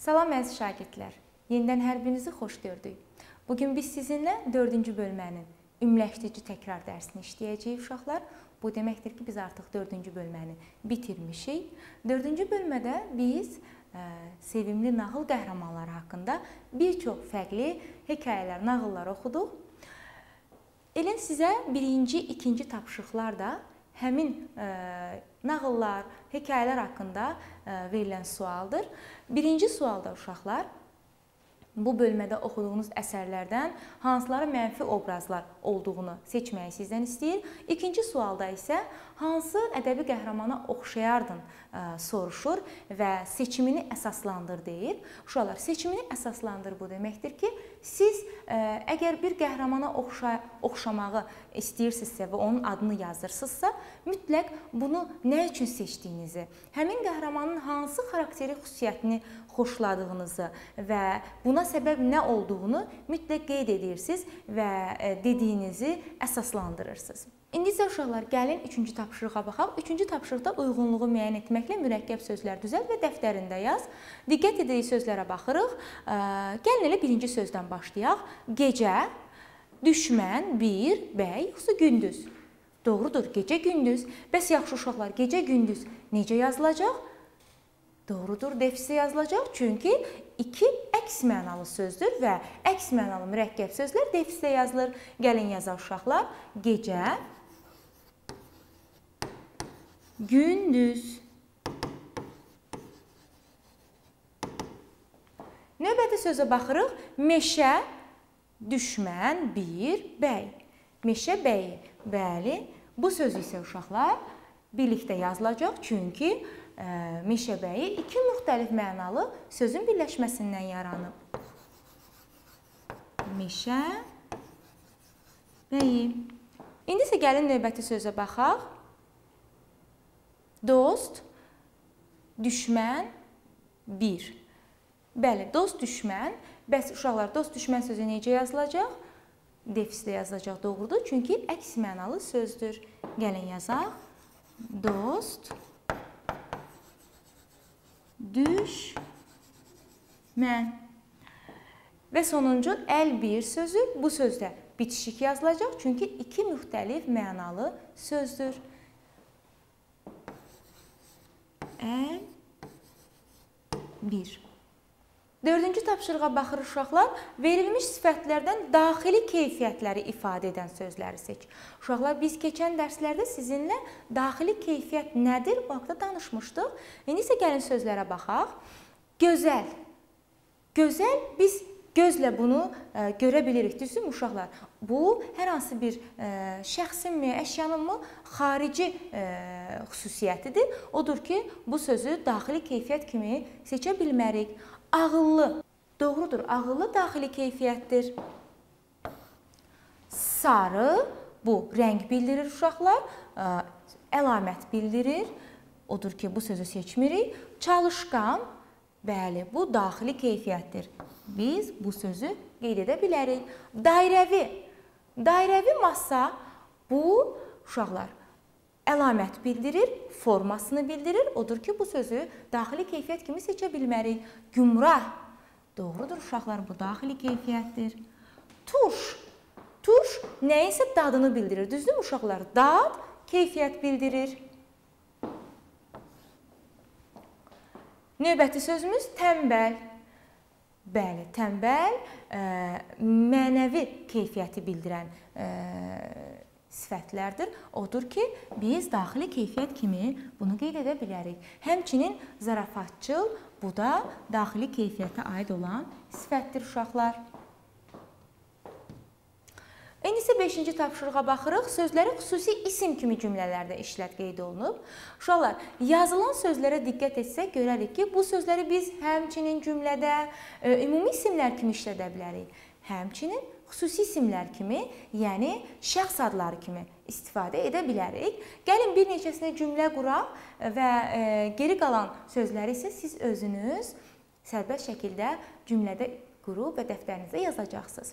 Salam əziz şagirdlər, yenidən hər birinizi xoş gördük. Bugün biz sizinlə 4-cü bölmənin ümumiləşdirici təkrar dərsini işləyəcəyik uşaqlar. Bu deməkdir ki, biz artıq 4-cü bölməni bitirmişik. 4-cü bölmədə biz sevimli nağıl qəhrəmanları haqqında bir çox fərqli hekayələr, nağıllar oxuduq. Elə sizə birinci, ikinci tapşırıqlar da həmin nağıllar, hekayələr haqqında verilən sualdır. Birinci sualda uşaqlar, bu bölmədə oxuduğunuz əsərlərdən hansıları mənfi obrazlar olduğunu seçməyi sizdən istəyir. İkinci sualda isə hansı ədəbi qəhrəmana oxşayardın soruşur və seçimini əsaslandır deyir. Uşaqlar, seçimini əsaslandır bu deməkdir ki, siz əgər bir qəhrəmana oxşamağı istəyirsinizsə və onun adını yazırsınızsa, mütləq bunu nə üçün seçdiyinizi, həmin qəhrəmanın hansı xarakteri xüsusiyyətini xoşladığınızı və buna səbəb nə olduğunu mütləq qeyd edirsiniz və dediyinizi əsaslandırırsınız. İndi isə uşaqlar, gəlin 3-cü tapşırığa baxaq. 3-cü tapşırıqda uyğunluğu müəyyən etməklə mürəkkəb sözlər düzəlt və dəftərində yaz. Diqqət edək sözlərə baxırıq. Gəlin elə birinci sözdən başlayaq. Gecə, düşmən, bir, bəy, yoxsa gündüz? Doğrudur, gecə, gündüz. Bəs yaxşı uşaqlar, gecə, gündüz necə yazılacaq? Doğrudur, defisdə yazılacaq. Çünki iki əks mənalı sözdür və əks mənalı mürəkkəb sözlər defisdə yazılır. Gəlin yazaq uşaqlar. Gecə, gündüz. Növbəti sözə baxırıq. Meşə, düşmən, bir, bəy. Meşə, bəyi. Bəli, bu söz isə uşaqlar birlikdə yazılacaq. Çünki meşə bəyi iki müxtəlif mənalı sözün birləşməsindən yaranıb. Meşə bəyi. İndi isə gəlin növbəti sözə baxaq. Dost, düşmən, bir. Bəli, dost, düşmən. Bəs uşaqlar, dost, düşmən sözü necə yazılacaq? Defisdə yazılacaq, doğrudur. Çünki əks mənalı sözdür. Gəlin yazaq. Dost, düşmən. Və sonuncu əl-bir sözü. Bu sözdə bitişik yazılacaq. Çünki iki müxtəlif mənalı sözdür. Əl-bir. 4-cü tapşırığa baxır uşaqlar. Verilmiş sifətlərdən daxili keyfiyyətləri ifadə edən sözləri seç. Uşaqlar, biz keçən dərslərdə sizinlə daxili keyfiyyət nədir? Bu haqda danışmışdıq. İndi isə gəlin sözlərə baxaq. Gözəl. Gözəl, biz gözlə bunu görə bilirik. Düzdürmü uşaqlar? Bu, hər hansı bir şəxsinmi, əşyanınmı xarici xüsusiyyətidir. Odur ki, bu sözü daxili keyfiyyət kimi seçə bilmərik. Ağıllı. Doğrudur, ağıllı daxili keyfiyyətdir. Sarı, bu rəng bildirir uşaqlar, əlamət bildirir. Odur ki, bu sözü seçmirik. Çalışqan, bəli, bu daxili keyfiyyətdir. Biz bu sözü qeyd edə bilərik. Dairəvi. Dairəvi masa, bu uşaqlar əlamət bildirir, formasını bildirir. Odur ki, bu sözü daxili keyfiyyət kimi seçə bilmərik. Gümrah. Doğrudur uşaqlar, bu daxili keyfiyyətdir. Tuş. Tuş nəyinsə dadını bildirir. Düzdürmü uşaqlar? Dad keyfiyyət bildirir. Növbəti sözümüz tənbəl. Bəli, tənbəl mənəvi keyfiyyəti bildirən sifətlərdir. Odur ki, biz daxili keyfiyyət kimi bunu qeyd edə bilərik. Həmçinin zarafatçıl, bu da daxili keyfiyyətə aid olan sifətdir uşaqlar. İndi isə 5-ci tapşırığa baxırıq. Sözləri xüsusi isim kimi cümlələrdə işlət qeyd olunub. Uşaqlar, yazılan sözlərə diqqət etsək, görərik ki, bu sözləri biz həmçinin cümlədə ümumi isimlər kimi işlədə bilərik. Həmçinin xüsusi isimlər kimi, yəni şəxs adları kimi istifadə edə bilərik. Gəlin bir neçəsinə cümlə quraq və geri qalan sözləri isə siz özünüz sərbəst şəkildə cümlədə qurub və dəftərinizə yazacaqsınız.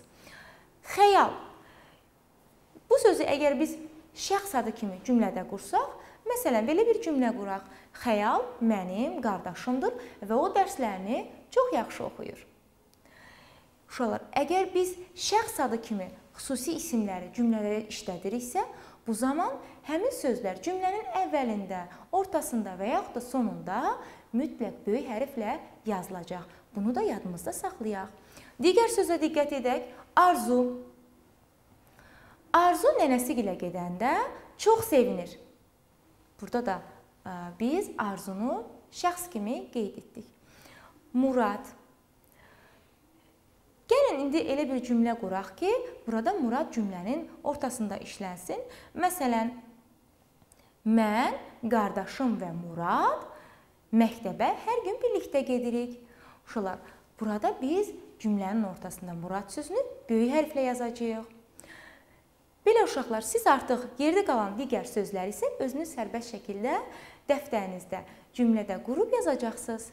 Xəyal. Bu sözü əgər biz şəxs adı kimi cümlədə qursaq, Məsələn, belə bir cümlə quraq. Xəyal mənim qardaşımdır və o dərslərini çox yaxşı oxuyur. Uşaqlar, əgər biz şəxs adı kimi xüsusi isimləri cümlələrə işlədiriksə, bu zaman həmin sözlər cümlənin əvvəlində, ortasında və yaxud da sonunda mütləq böyük hərflə yazılacaq. Bunu da yadımızda saxlayaq. Digər sözə diqqət edək. Arzu. Arzu nənəsi gilə gedəndə çox sevinir. Burada da biz Arzunu şəxs kimi qeyd etdik. Murad. Gəlin indi elə bir cümlə quraq ki, burada Murad cümlənin ortasında işlənsin. Məsələn, mən, qardaşım və Murad məktəbə hər gün birlikdə gedirik. Uşaqlar, burada biz cümlənin ortasında Murad sözünü böyük hərflə yazacağıq. Belə uşaqlar, siz artıq yerdə qalan digər sözləri isə özünüz sərbəst şəkildə dəftərinizdə, cümlədə qurub yazacaqsınız.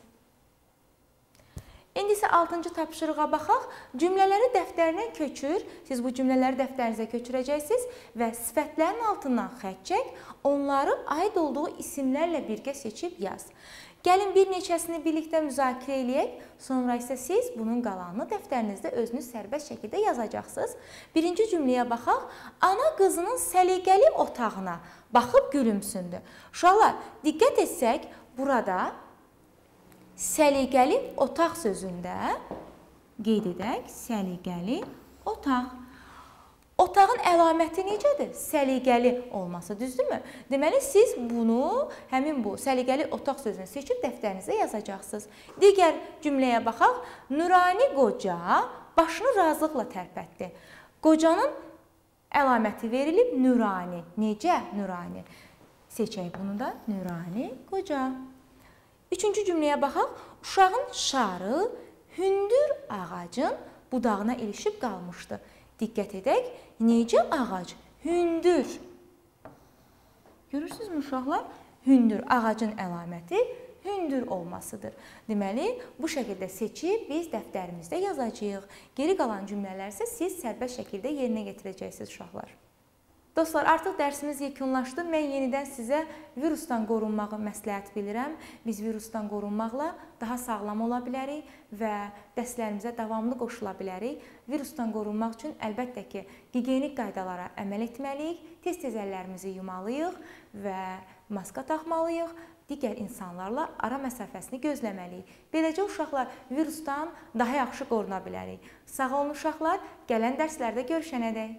İndi isə 6-cı tapşırığa baxaq. Cümlələri dəftərinə köçür. Siz bu cümlələri dəftərinizə köçürəcəksiniz və sifətlərin altından xətt çək, onları aid olduğu isimlərlə birgə seçib yaz. Gəlin bir neçəsini birlikdə müzakirə eləyək, sonra isə siz bunun qalanını dəftərinizdə özünüz sərbəst şəkildə yazacaqsınız. Birinci cümləyə baxaq. Ana qızının səliqəli otağına baxıb gülümsündü. Uşaqlar, diqqət etsək, burada səliqəli otaq sözündə qeyd edək, səliqəli otaq. Otağın əlaməti necədir? Səliqəli olması, düzdürmü? Deməli, siz bunu, həmin bu səliqəli otaq sözünü seçib dəftərinizə yazacaqsınız. Digər cümləyə baxaq. Nurani qoca başını razılıqla tərpətdi. Qocanın əlaməti verilib Nurani. Necə Nurani? Seçək bunu da. Nurani qoca. Üçüncü cümləyə baxaq. Uşağın şarı hündür ağacın budağına ilişib qalmışdı. Diqqət edək, necə ağac? Hündür. Görürsünüzmü uşaqlar? Hündür. Ağacın əlaməti hündür olmasıdır. Deməli, bu şəkildə seçib biz dəftərimizdə yazacağıq. Geri qalan cümlələr isə siz sərbəst şəkildə yerinə yetirəcəksiniz uşaqlar. Dostlar, artıq dərsimiz yekunlaşdı. Mən yenidən sizə virusdan qorunmağı məsləhət bilirəm. Biz virusdan qorunmaqla daha sağlam ola bilərik və dərslərimizə davamlı qoşula bilərik. Virusdan qorunmaq üçün əlbəttə ki, gigiyenik qaydalara əməl etməliyik, tez-tez əllərimizi yumalıyıq və maska taxmalıyıq. Digər insanlarla ara məsafəsini gözləməliyik. Beləcə uşaqlar virusdan daha yaxşı qoruna bilərik. Sağ olun uşaqlar, gələn dərslərdə görüşənədək.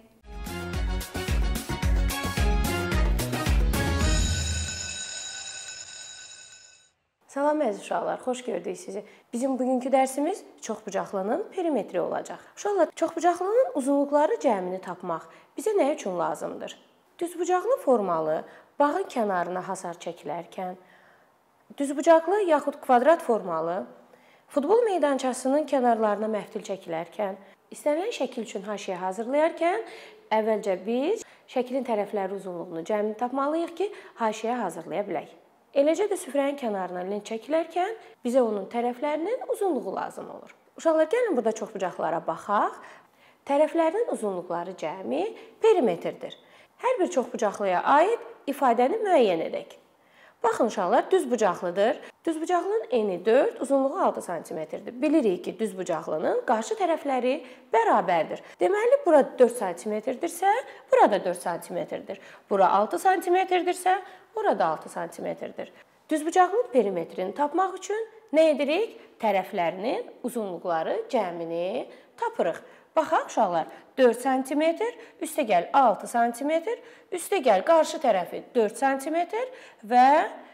Salam əziz uşaqlar, xoş gördük sizi. Bizim bugünkü dərsimiz çoxbucaqlının perimetri olacaq. Uşaqlar, çoxbucaqlının uzunluqları cəmini tapmaq bizə nə üçün lazımdır? Düzbucaqlı formalı bağın kənarına hasar çəkilərkən, düzbucaqlı yaxud kvadrat formalı futbol meydançasının kənarlarına məftil çəkilərkən, istənilən şəkil üçün haşiyə hazırlayarkən əvvəlcə biz şəklin tərəfləri uzunluğunu cəmini tapmalıyıq ki, haşiyə hazırlaya bilək. Eləcə də süfrənin kənarına lent çəkilərkən bizə onun tərəflərinin uzunluğu lazım olur. Uşaqlar, gəlin burada çoxbucaqlara baxaq. Tərəflərinin uzunluqları cəmi perimetrdir. Hər bir çoxbucaqlıya aid ifadəni müəyyən edək. Baxın uşaqlar, düzbucaqlıdır. Düzbucaqlının eni 4, uzunluğu 6 cm-dir. Bilirik ki, düzbucaqlının qarşı tərəfləri bərabərdir. Deməli, bura 4 cm-dirsə, burada 4 cm-dir. Bura 6 cm-dirsə, burada 6 cm-dir. Düzbucaqlının perimetrini tapmaq üçün nə edirik? Tərəflərinin uzunluqları cəmini tapırıq. Baxaq uşaqlar, 4 cm, üstə gəl 6 cm, üstə gəl qarşı tərəfi 4 cm və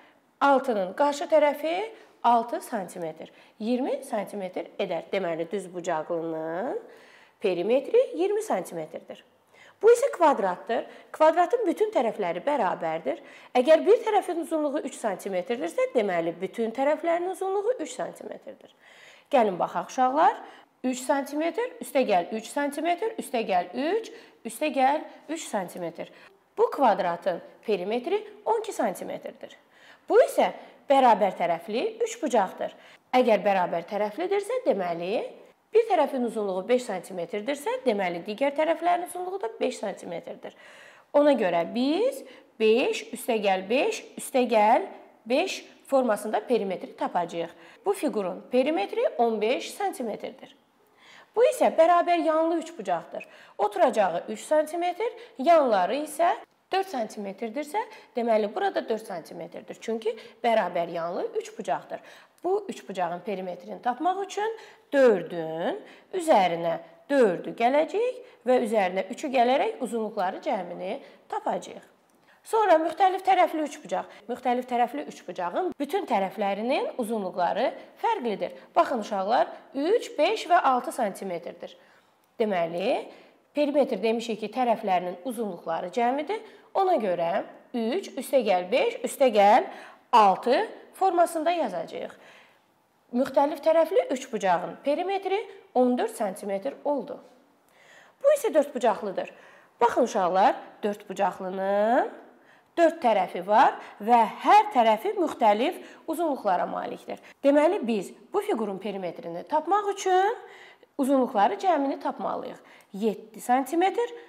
6-nın qarşı tərəfi 6 cm. 20 cm edər. Deməli, düzbucaqlının perimetri 20 cm-dir. Bu isə kvadratdır. Kvadratın bütün tərəfləri bərabərdir. Əgər bir tərəfin uzunluğu 3 cm-dirsə, deməli, bütün tərəflərin uzunluğu 3 cm-dir. Gəlin baxaq uşaqlar. 3 cm, üstə gəl 3 cm, üstə gəl 3, üstə gəl 3 cm. Bu kvadratın perimetri 12 cm-dir. Bu isə bərabər tərəfli üçbucaqdır. Əgər bərabər tərəflidirsə, deməli, bir tərəfin uzunluğu 5 cm-dirsə, deməli, digər tərəflərin uzunluğu da 5 cm-dir. Ona görə biz 5 üstəgəl 5 üstəgəl 5 formasında perimetri tapacağıq. Bu fiqurun perimetri 15 sm-dir. Bu isə bərabər yanlı üçbucaqdır. Oturacağı 3 sm, yanları isə 4 sm-dirsə, deməli burada 4 sm-dir. Çünki bərabər yanlı üçbucaqdır. Bu üçbucağın perimetrini tapmaq üçün 4-ün üzərinə 4-ü gələcəyik və üzərinə 3-ü gələrək uzunluqları cəmini tapacağıq. Sonra müxtəlif tərəfli üçbucaq. Müxtəlif tərəfli üçbucağın bütün tərəflərinin uzunluqları fərqlidir. Baxın uşaqlar, 3, 5 və 6 sm-dir. Deməli, perimetr demişik ki, tərəflərinin uzunluqları cəmidir. Ona görə 3 üstəgəl 5 üstəgəl 6 formasında yazacağıq. Müxtəlif tərəfli üçbucağın perimetri 14 sm oldu. Bu isə dördbucaqlıdır. Baxın uşaqlar, dördbucaqlının 4 tərəfi var və hər tərəfi müxtəlif uzunluqlara malikdir. Deməli, biz bu fiqurun perimetrini tapmaq üçün uzunluqları cəmini tapmalıyıq. 7 sm,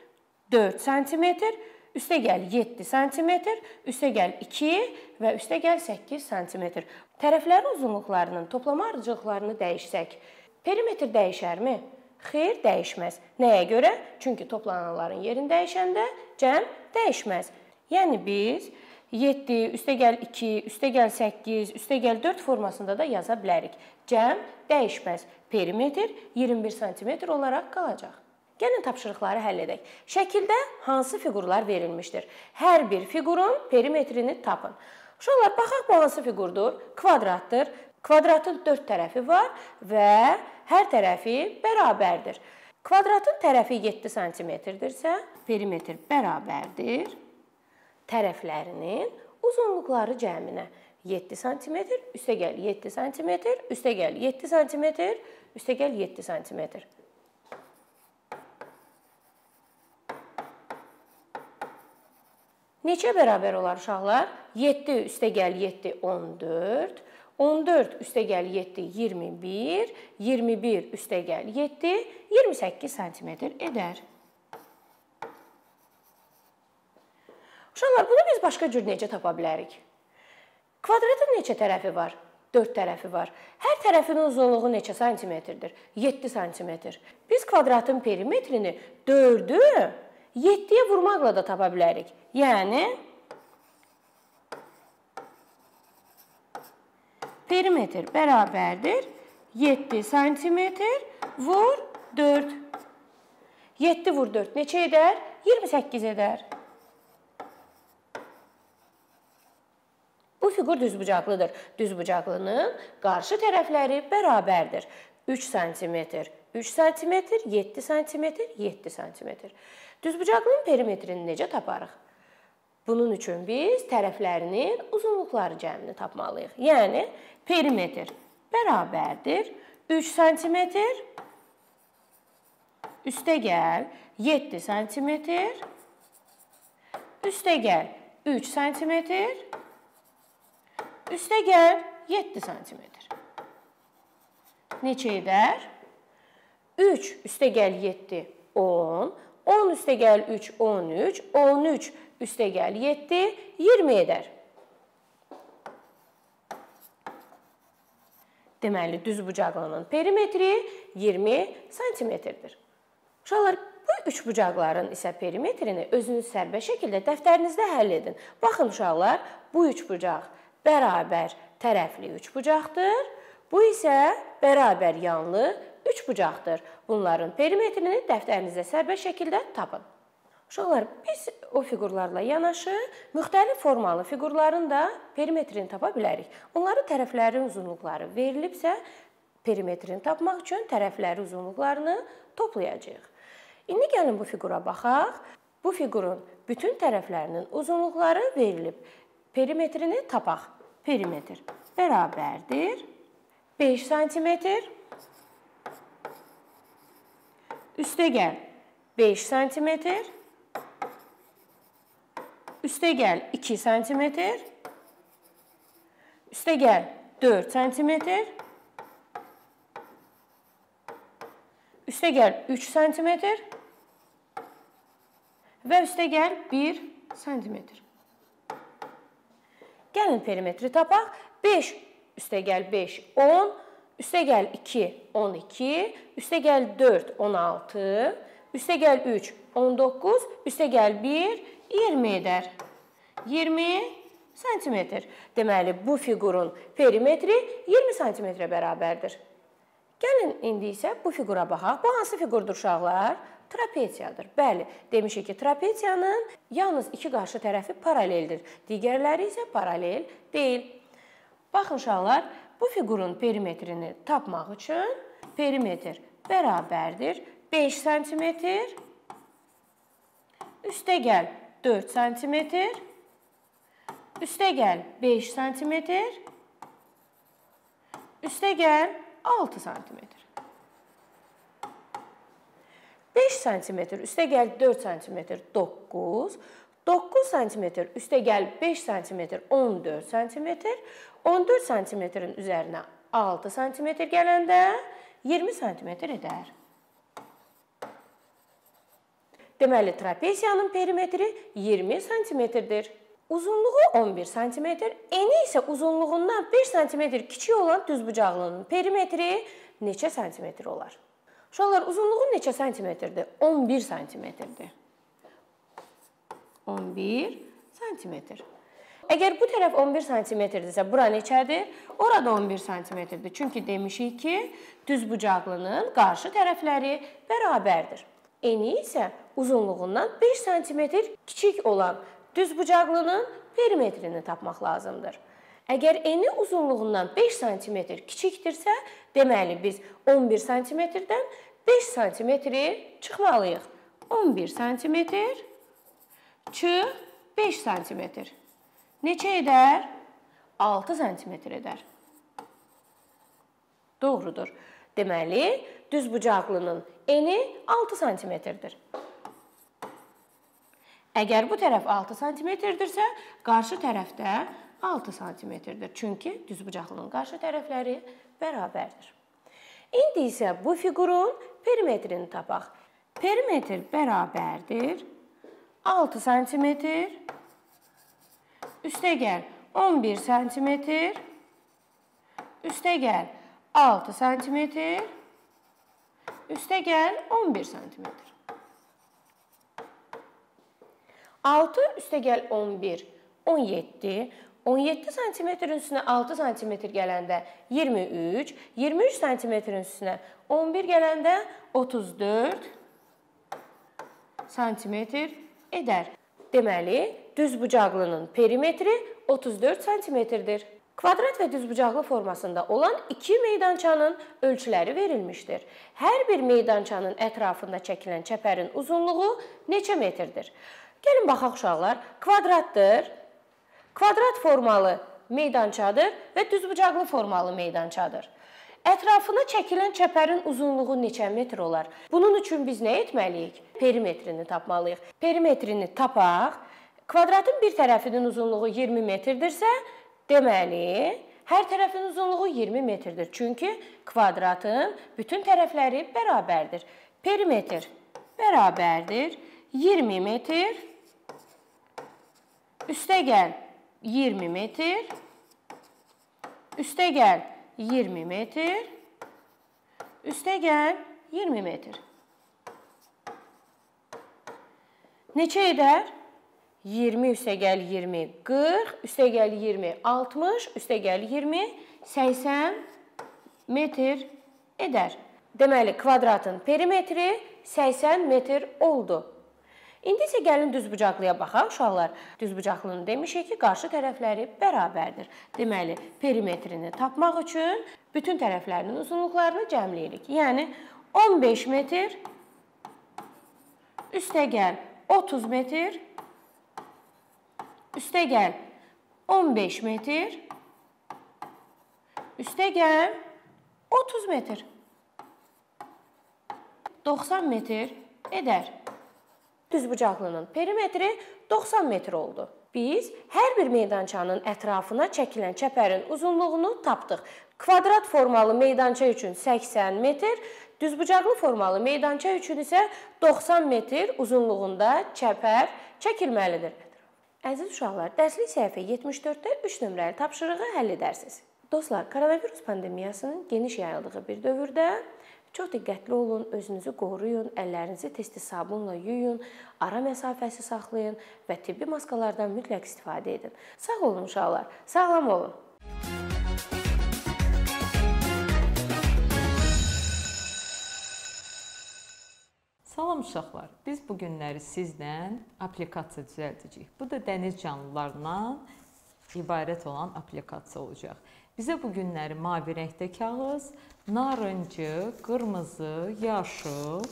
4 sm, üstəgəl 7 sm, üstəgəl 2 və üstəgəl 8 sm. Tərəflərin uzunluqlarının toplama ardıcılıqlarını dəyişsək, perimetr dəyişərmi? Xeyr, dəyişməz. Nəyə görə? Çünki toplananların yerini dəyişəndə cəm dəyişməz. Yəni biz 7, üstəgəl 2, üstəgəl 8, üstəgəl 4 formasında da yaza bilərik. Cəm dəyişməz. Perimetr 21 sm olaraq qalacaq. Gəlin tapşırıqları həll edək. Şəkildə hansı fiqurlar verilmişdir? Hər bir fiqurun perimetrini tapın. Uşaqlar, baxaq bu hansı fiqurdur? Kvadratdır. Kvadratın 4 tərəfi var və hər tərəfi bərabərdir. Kvadratın tərəfi 7 sm-dirsə, perimetr bərabərdir tərəflərinin uzunluqları cəminə. 7 sm, üstəgəl 7 sm, üstəgəl 7 sm, üstəgəl 7 sm. Neçə bərabər olar uşaqlar? 7 üstəgəl 7 14, 14 üstəgəl 7 21, 21 üstəgəl 7 28 sm edər. Uşaqlar, bunu biz başqa cür necə tapa bilərik? Kvadratın neçə tərəfi var? 4 tərəfi var. Hər tərəfinin uzunluğu neçə santimetrdir? 7 santimetr. Biz kvadratın perimetrini 4-ü 7-yə vurmaqla da tapa bilərik. Yəni, perimetr bərabərdir 7 santimetr vur 4. 7 vur 4 neçə edər? 28 edər. Bu fiqur düzbucaqlıdır. Düzbucaqlının qarşı tərəfləri bərabərdir. 3 sm, 3 sm, 7 sm, 7 sm. Düzbucaqlının perimetrini necə taparıq? Bunun üçün biz tərəflərinin uzunluqları cəmini tapmalıyıq. Yəni, perimetr bərabərdir 3 sm, üstəgəl 7 sm, üstəgəl 3 sm, üstəgəl 7 sm. Neçə edər? 3 üstəgəl 7, 10. 10 üstəgəl 3, 13. 13 üstəgəl 7, 20 edər. Deməli, düzbucaqlının perimetri 20 sm-dir. Uşaqlar, bu üçbucaqların isə perimetrini özünüz sərbəst şəkildə dəftərinizdə həll edin. Baxın uşaqlar, bu üçbucaq bərabər tərəfli üçbucaqdır. Bu isə bərabər yanlı üçbucaqdır. Bunların perimetrini dəftərinizdə sərbəst şəkildə tapın. Uşaqlar, biz o fiqurlarla yanaşı müxtəlif formalı fiqurların da perimetrini tapa bilərik. Onların tərəflərin uzunluqları verilibsə, perimetrini tapmaq üçün tərəfləri uzunluqlarını toplayacağıq. İndi gəlin bu fiqura baxaq. Bu fiqurun bütün tərəflərinin uzunluqları verilib. Perimetrini tapaq. Perimetr bərabərdir 5 sm, üstəgəl 5 sm, üstəgəl 2 sm, üstəgəl 4 sm, üstəgəl 3 sm, və üstəgəl 1 sm. Gəlin perimetri tapaq. 5 üstəgəl 5 10, üstəgəl 2 12, üstəgəl 4 16, üstəgəl 3 19, üstəgəl 1 20 edər. 20 sm. Deməli, bu fiqurun perimetri 20 sm-ə bərabərdir. Gəlin indi isə bu fiqura baxaq. Bu hansı fiqurdur uşaqlar? Trapeziyadır. Bəli, demişik ki, trapeziyanın yalnız iki qarşı tərəfi paraleldir. Digərləri isə paralel deyil. Baxın uşaqlar, bu fiqurun perimetrini tapmaq üçün perimetr bərabərdir 5 sm, üstəgəl 4 sm, üstəgəl 5 sm, üstəgəl 6 sm. 5 sm üstəgəl 4 sm 9, 9 sm üstəgəl 5 sm 14 sm, 14 sm-in üzərinə 6 sm gələndə 20 sm edər. Deməli, trapeziyanın perimetri 20 sm-dir. Uzunluğu 11 sm, eni isə uzunluğundan 5 sm kiçik olan düzbucaqlının perimetri neçə sm olar? Uşaqlar, uzunluğu neçə santimetrdir? 11 santimetrdir. 11 santimetr. Əgər bu tərəf 11 santimetrdirsə, bura neçədir? Orada 11 santimetrdir. Çünki demişik ki, düzbucaqlının qarşı tərəfləri bərabərdir. Eni isə uzunluğundan 5 santimetr kiçik olan düzbucaqlının perimetrini tapmaq lazımdır. Əgər eni uzunluğundan 5 sm kiçikdirsə, deməli biz 11 sm-dən 5 sm çıxmalıyıq. 11 sm çıx 5 sm. Neçə edər? 6 sm edər. Doğrudur. Deməli, düzbucaqlının eni 6 sm-dir. Əgər bu tərəf 6 sm-dirsə, qarşı tərəfdə 6 sm-dir. Çünki düzbucaqlının qarşı tərəfləri bərabərdir. İndi isə bu fiqurun perimetrini tapaq. Perimetr bərabərdir 6 sm, üstəgəl 11 sm, üstəgəl 6 sm, üstəgəl 11 sm. 6 üstəgəl 11, 17, 17 sm-in üstünə 6 sm gələndə 23, 23 sm-in üstünə 11 gələndə 34 sm edər. Deməli, düzbucaqlının perimetri 34 sm-dir. Kvadrat və düzbucaqlı formasında olan iki meydançanın ölçüləri verilmişdir. Hər bir meydançanın ətrafında çəkilən çəpərin uzunluğu neçə metrdir? Gəlin baxaq uşaqlar, kvadratdır, kvadrat formalı meydançadır və düzbucaqlı formalı meydançadır. Ətrafına çəkilən çəpərin uzunluğu neçə metr olar? Bunun üçün biz nə etməliyik? Perimetrini tapmalıyıq. Perimetrini tapaq. Kvadratın bir tərəfinin uzunluğu 20 metrdirsə, deməli, hər tərəfin uzunluğu 20 metrdir. Çünki kvadratın bütün tərəfləri bərabərdir. Perimetr bərabərdir 20 metr, üstəgəl 20 metr, üstəgəl 20 metr, üstəgəl 20 metr. Neçə edər? 20 üstəgəl 20, 40, üstəgəl 20, 60, üstəgəl 20, 80 metr edər. Deməli, kvadratın perimetri 80 metr oldu. İndi isə gəlin düzbucaqlıya baxaq, uşaqlar. Düzbucaqlının demişik ki, qarşı tərəfləri bərabərdir. Deməli, perimetrini tapmaq üçün bütün tərəflərinin uzunluqlarını cəmləyirik. Yəni, 15 metr, üstəgəl 30 metr, üstəgəl 15 metr, üstəgəl 30 metr. 90 metr edər. Düzbucaqlının perimetri 90 metr oldu. Biz hər bir meydançanın ətrafına çəkilən çəpərin uzunluğunu tapdıq. Kvadrat formalı meydança üçün 80 metr, Düzbucaqlı formalı meydança üçün isə 90 metr uzunluğunda çəpər çəkilməlidir. Əziz uşaqlar, dərslik səhifə 74-də 3 nömrəli tapşırığı həll edərsiniz. Dostlar, koronavirus pandemiyasının geniş yayıldığı bir dövrdə çox diqqətli olun, özünüzü qoruyun, əllərinizi tez-tez sabunla yuyun, ara məsafəsi saxlayın və tibbi maskalardan mütləq istifadə edin. Sağ olun uşaqlar, sağlam olun. Salam uşaqlar, biz bu günləri sizlə aplikasiya düzəldəcəyik. Bu da dəniz canlılarından ibarət olan aplikasiya olacaq. Bizə bu günləri mavi rəngdə kağız, narıncı, qırmızı, yaşıl,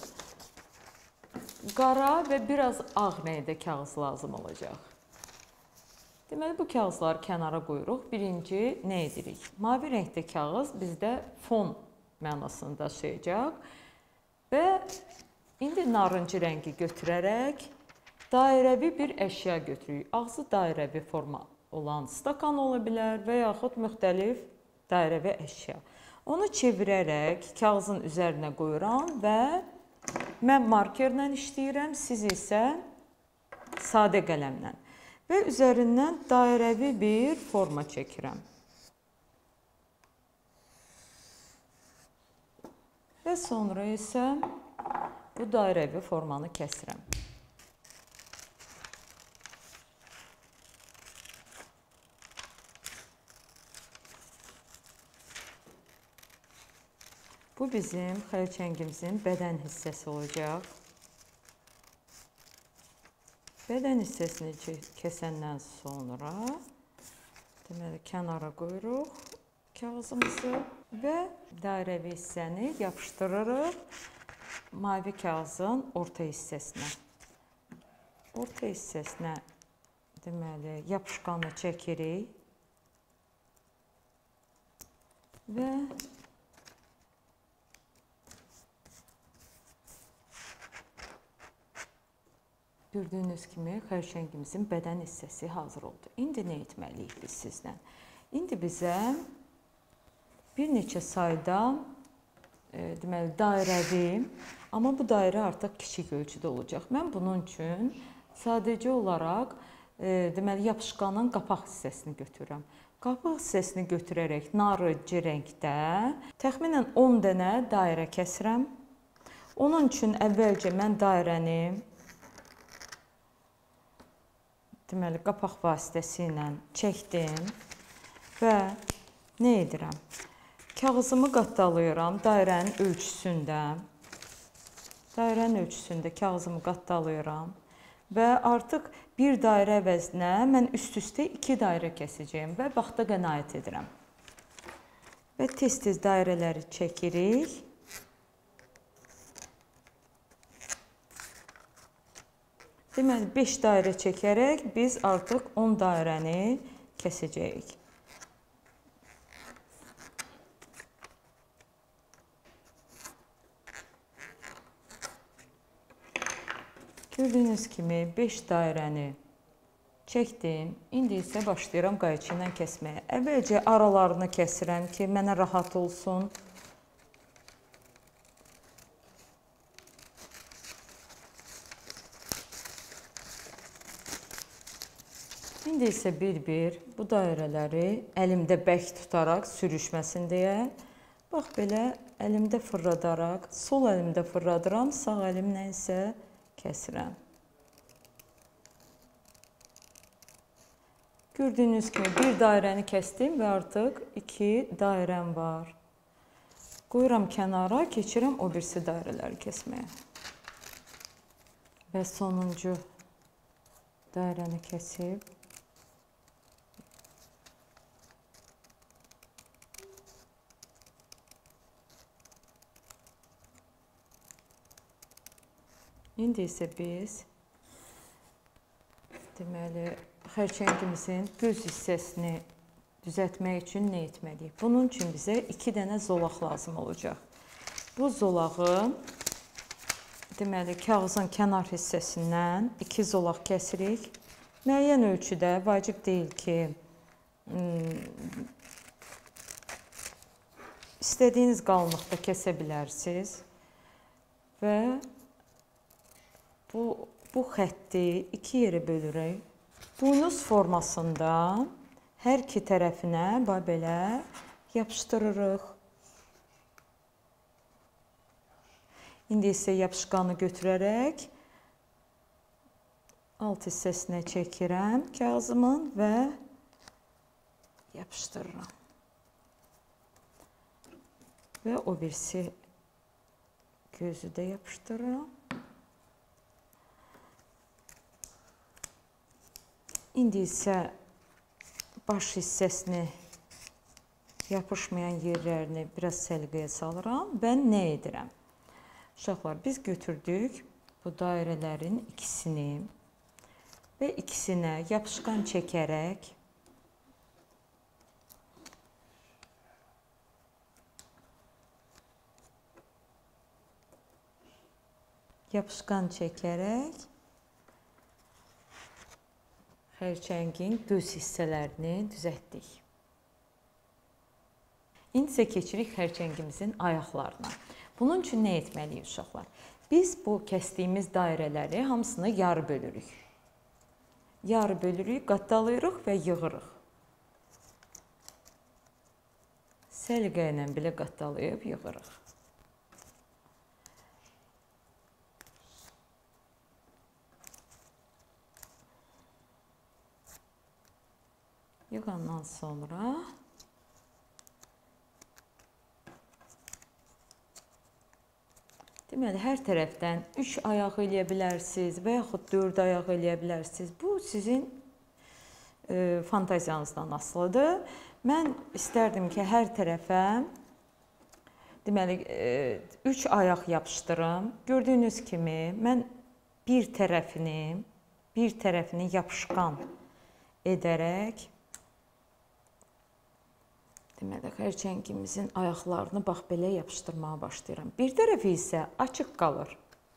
qara və biraz ağ rəngdə kağız lazım olacaq. Deməli, bu kağızları kənara qoyuruq. Birinci nə edirik? Mavi rəngdə kağız bizdə fon mənasını daşıyacaq və indi narıncı rəngi götürərək dairəvi bir əşya götürürük. Ağzı dairəvi forma olan stakan ola bilər və yaxud müxtəlif dairəvi əşya. Onu çevirərək kağızın üzərinə qoyuram və mən markerlə işləyirəm, siz isə sadə qələmlə. Və üzərindən dairəvi bir forma çəkirəm. Və sonra isə bu dairəvi formanı kəsirəm. Bu bizim xərçəngimizin bədən hissəsi olacaq. Bədən hissəsini kəsəndən sonra deməli kənara qoyuruq kağızımızı və dairəvi hissəni yapışdırırıq mavi kağızın orta hissəsinə. Orta hissəsinə deməli yapışqanı çəkirik və gördüyünüz kimi xərçəngimizin bədən hissəsi hazır oldu. İndi nə etməliyik biz sizlə? İndi bizə bir neçə sayda deməli dairəvi, amma bu dairə artıq kiçik ölçüdə olacaq. Mən bunun üçün sadəcə olaraq deməli yapışqanın qapaq hissəsini götürürəm. Qapaq hissəsini götürərək narıncı rəngdə təxminən 10 dənə dairə kəsirəm. Onun üçün əvvəlcə mən dairəni deməli qapaq vasitəsilə çəkdim və nə edirəm? Kağızımı qatdalayıram dairənin ölçüsündə. Dairənin ölçüsündə kağızımı qatdalayıram və artıq bir dairə əvəzinə mən üst-üstə 2 dairə kəsəcəyim və vaxta qənaət edirəm. Və tez-tez dairələri çəkirik. Deməli 5 dairə çəkərək biz artıq 10 dairəni kəsəcəyik. Gördüyünüz kimi 5 dairəni çəkdim. İndi isə başlayıram qayçı ilə kəsməyə. Əvvəlcə aralarını kəsirəm ki, mənə rahat olsun. İndi isə bir-bir bu dairələri əlimdə bərk tutaraq sürüşməsin deyə, bax belə əlimdə fırladaraq, sol əlimdə fırladıram, sağ əlimlə isə kəsirəm. Gördüyünüz kimi bir dairəni kəsdim və artıq 2 dairəm var. Qoyuram kənara, keçirəm o birisi dairələri kəsməyə. Və sonuncu dairəni kəsib İndi isə biz deməli xərçəngimizin göz hissəsini düzəltmək üçün nə etməliyik? Bunun üçün bizə 2 dənə zolaq lazım olacaq. Bu zolağı deməli kağızın kənar hissəsindən 2 zolaq kəsirik. Müəyyən ölçüdə, vacib deyil ki, istədiyiniz qalınlıqda kəsə bilərsiniz. və bu xətti 2 yerə bölürük. Buynuz formasında hər iki tərəfinə belə yapışdırırıq. İndi isə yapışqanı götürərək alt hissəsinə çəkirəm kağızımın və yapışdırıram. Və o birisi gözü də yapışdırıram. İndi isə baş hissəsini yapışmayan yerlərini biraz səliqəyə salıram və nə edirəm? Uşaqlar, biz götürdük bu dairələrin ikisini və ikisinə yapışqan çəkərək xərçəngin göz hissələrini düzəltdik. İndi isə keçirik xərçəngimizin ayaqlarına. Bunun üçün nə etməliyik uşaqlar? Biz bu kəsdiyimiz dairələri hamısını yarı bölürük. Yarı bölürük, qatdalayırıq və yığırıq. Səliqə ilə belə qatdalayıb yığırıq. Yığandan sonra deməli, hər tərəfdən 3 ayaq eləyə bilərsiniz və yaxud 4 ayaq eləyə bilərsiniz. Bu sizin fantaziyanızdan asılıdır. Mən istərdim ki, hər tərəfə deməli 3 ayaq yapışdırım. Gördüyünüz kimi mən bir tərəfini yapışqan edərək deməli, xərçəngimizin ayaqlarını bax belə yapışdırmağa başlayıram. Bir tərəfi isə açıq qalır.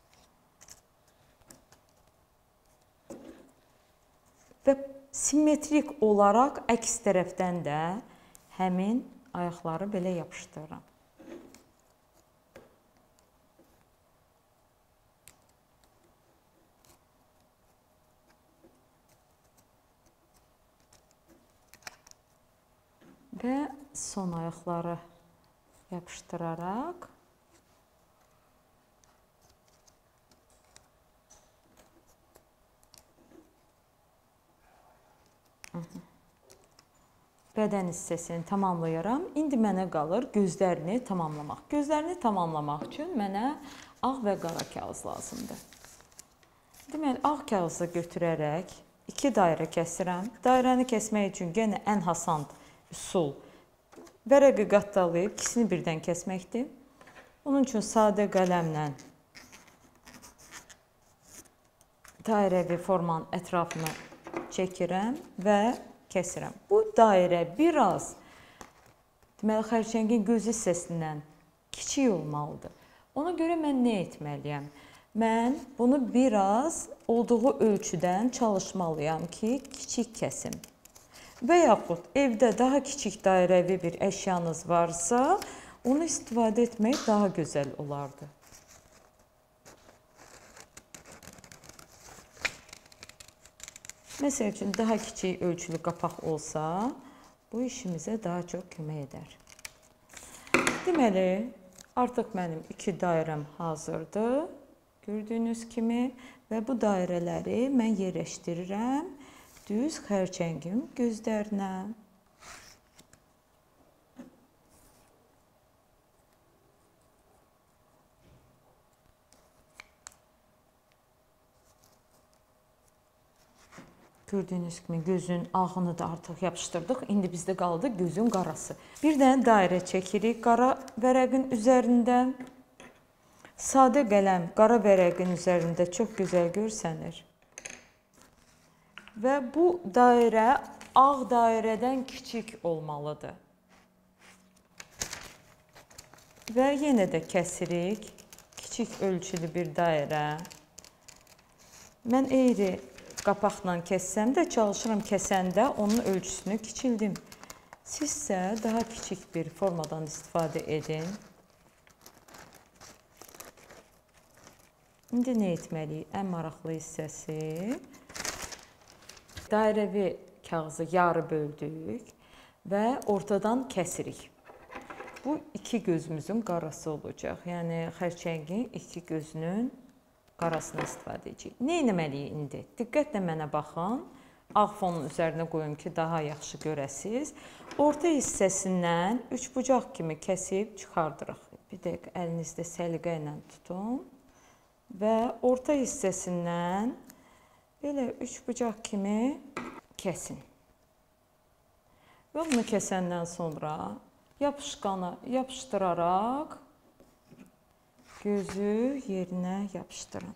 Və simmetrik olaraq əks tərəfdən də həmin ayaqları belə yapışdırıram. Və son ayaqları yapışdıraraq bədən hissəsini tamamlayaram. İndi mənə qalır gözlərini tamamlamaq. Gözlərini tamamlamaq üçün mənə ağ və qara kağız lazımdır. Deməli, ağ kağızı götürərək 2 dairə kəsirəm. Dairəni kəsmək üçün yenə ən asan üsul vərəqi qatdalayıb ikisini birdən kəsməkdir. Onun üçün sadə qələmlə dairəvi formanın ətrafını çəkirəm və kəsirəm. Bu dairə biraz deməli, xərçəngin göz hissəsindən kiçik olmalıdır. Ona görə mən nə etməliyəm? Mən bunu biraz olduğu ölçüdən çalışmalıyam ki, kiçik kəsim. Və yaxud evdə daha kiçik dairəvi bir əşyanız varsa, onu istifadə etmək daha gözəl olardı. Məsəl üçün, daha kiçik ölçülü qapaq olsa, bu işimizə daha çox kömək edər. Deməli, artıq mənim 2 dairəm hazırdır, gördüyünüz kimi. Və bu dairələri mən yerləşdirirəm düz xərçəngin gözlərinə. Gördüyünüz kimi gözün ağını da artıq yapışdırdıq. İndi bizdə qaldı gözün qarası. Bir dənə dairə çəkirik qara vərəqin üzərindən. Sadə qələm qara vərəqin üzərində çox gözəl görsənir. Və bu dairə ağ dairədən kiçik olmalıdır. Və yenə də kəsirik. Kiçik ölçülü bir dairə. Mən eyri qapaqla kəssəm də çalışıram kəsəndə onun ölçüsünü kiçildim. Sizsə daha kiçik bir formadan istifadə edin. İndi nə etməliyik? Ən maraqlı hissəsi dairəvi kağızı yarı böldük və ortadan kəsirik. Bu iki gözümüzün qarası olacaq. Yəni xərçəngin iki gözünün qarasını istifadə edəcəyik. Nə etməliyik indi? Diqqətlə mənə baxın. Ağ fonun üzərinə qoyun ki, daha yaxşı görəsiniz. Orta hissəsindən üçbucaq kimi kəsib çıxardırıq. Bir dəqiqə əlinizdə səliqə ilə tutun və orta hissəsindən belə üçbucaq kimi kəsin. Və bunu kəsəndən sonra yapışqanı yapışdıraraq gözü yerinə yapışdırın.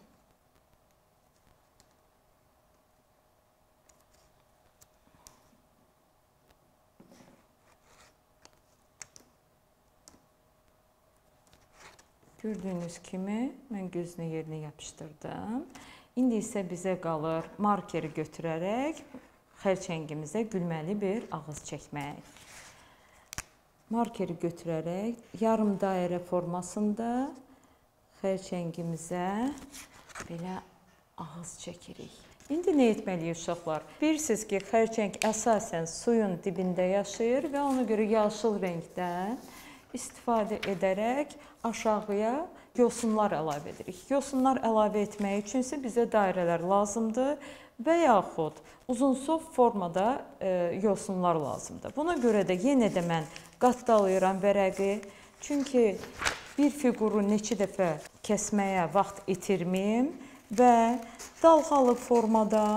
Gördüyünüz kimi mən gözünü yerinə yapışdırdım. İndi isə bizə qalır markeri götürərək xərçəngimizə gülməli bir ağız çəkmək. Markeri götürərək yarım dairə formasında xərçəngimizə belə ağız çəkirik. İndi nə etməliyik uşaqlar? Bilirsiniz ki, xərçəng əsasən suyun dibində yaşayır və ona görə yaşıl rəngdən istifadə edərək aşağıya yosunlar əlavə edirik. Yosunlar əlavə etmək üçün isə bizə dairələr lazımdır və yaxud uzunsov formada yosunlar lazımdır. Buna görə də yenə də mən qatdalayıram vərəqi. Çünki bir fiquru neçə dəfə kəsməyə vaxt itirməyim və dalğalı formada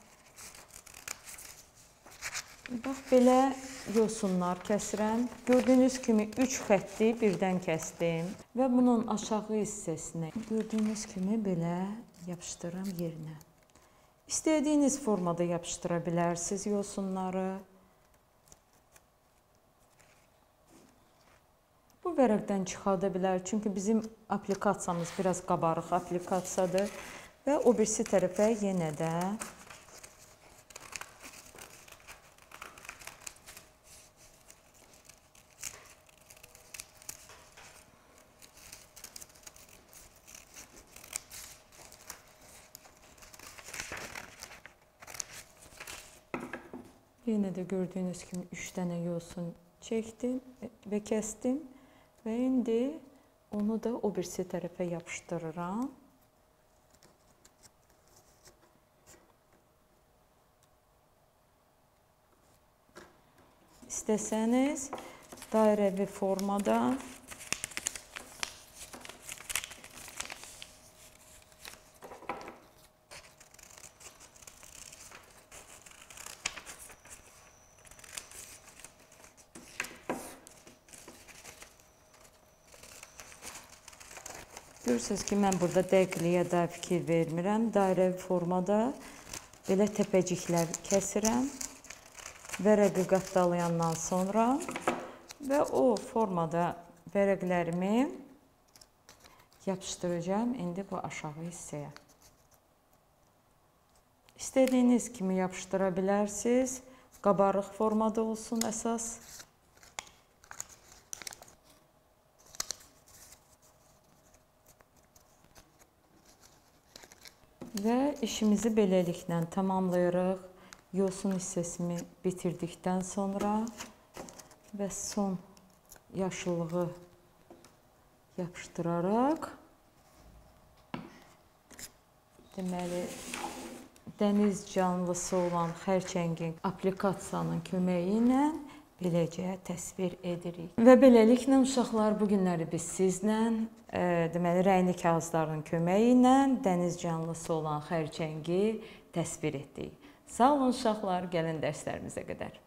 bax belə yosunlar kəsirəm. Gördüyünüz kimi 3 xətti birdən kəsdim və bunun aşağı hissəsinə gördüyünüz kimi belə yapışdırıram yerinə. İstədiyiniz formada yapışdıra bilərsiniz yosunları. Bu vərəqdən çıxarda bilər, çünki bizim aplikasiyamız biraz qabarıq aplikasiyadır və o birisi tərəfə yenə də gördüyünüz kimi 3 dənə yosun çəkdim və kəsdim və indi onu da o birisi tərəfə yapışdırıram. İstəsəniz dairəvi formada görürsünüz ki, mən burada dəqiqliyə də fikir vermirəm. Dairəvi formada belə təpəciklər kəsirəm. Vərəqi qatdalayandan sonra və o formada vərəqlərimi yapışdıracağım indi bu aşağı hissəyə. İstədiyiniz kimi yapışdıra bilərsiniz. Qabarıq formada olsun əsas. Və işimizi beləliklə tamamlayırıq. Yosun hissəsini bitirdikdən sonra və son yaşıllığı yapışdıraraq deməli dəniz canlısı olan xərçəngin aplikasiyanın köməyi ilə beləcə təsvir edirik. Və beləliklə uşaqlar, bu günləri biz sizlə deməli rəngli kağızların köməyi ilə dəniz canlısı olan xərçəngi təsvir etdik. Sağ olun uşaqlar, gəlin dərslərimizə qədər.